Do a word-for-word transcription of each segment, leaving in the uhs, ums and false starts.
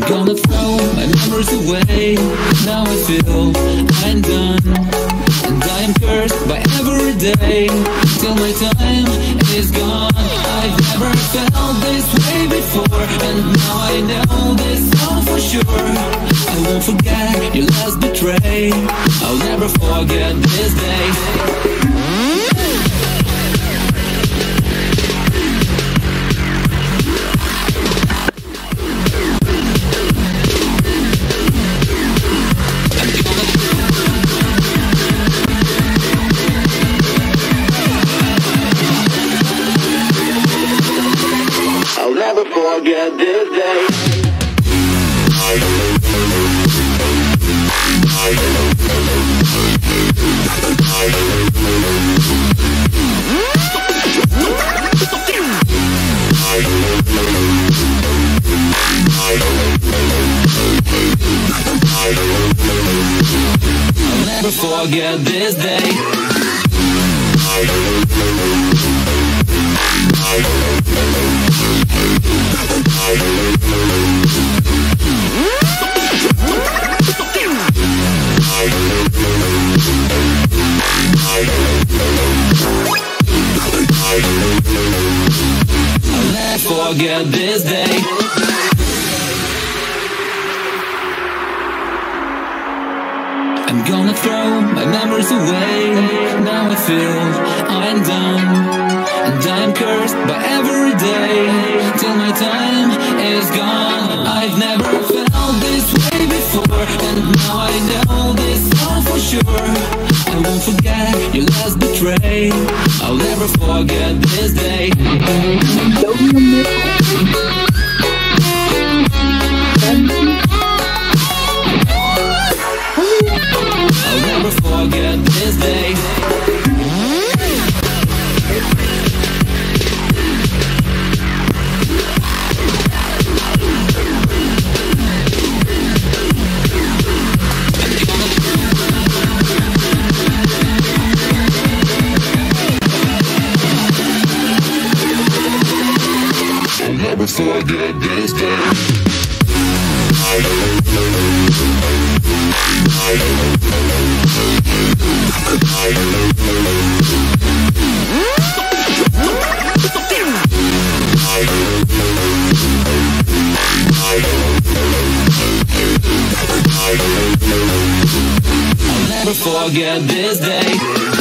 gonna throw my memories away. Now I feel I'm done, and I am cursed by every day till my time is gone. I've never felt this way before, and now I know this all for sure. I won't forget your last betray. I'll never forget this day. I'll never forget this day. I'll never forget this day. I'll never forget this day. I'm gonna throw my memories away. Now I feel I'm done, and I'm cursed by every day till my time is gone. I've never felt this way before, and now I know this all for sure. I won't forget your last betray. I'll never forget this day. I'll never forget this day. I'll never forget this day. I'll never forget this day.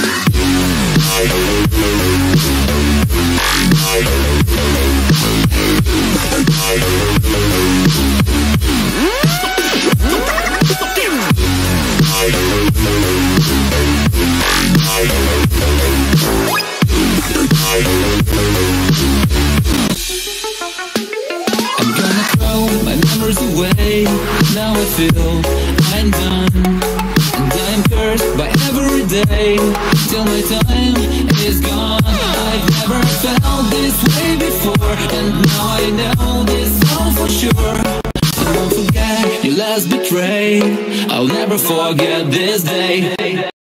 I'm gonna throw my memories away. Now I feel I'm done, and I'm cursed by every day till my time is gone. I've never felt this way before, and now I know this all for sure. I won't forget your last betray. I'll never forget this day.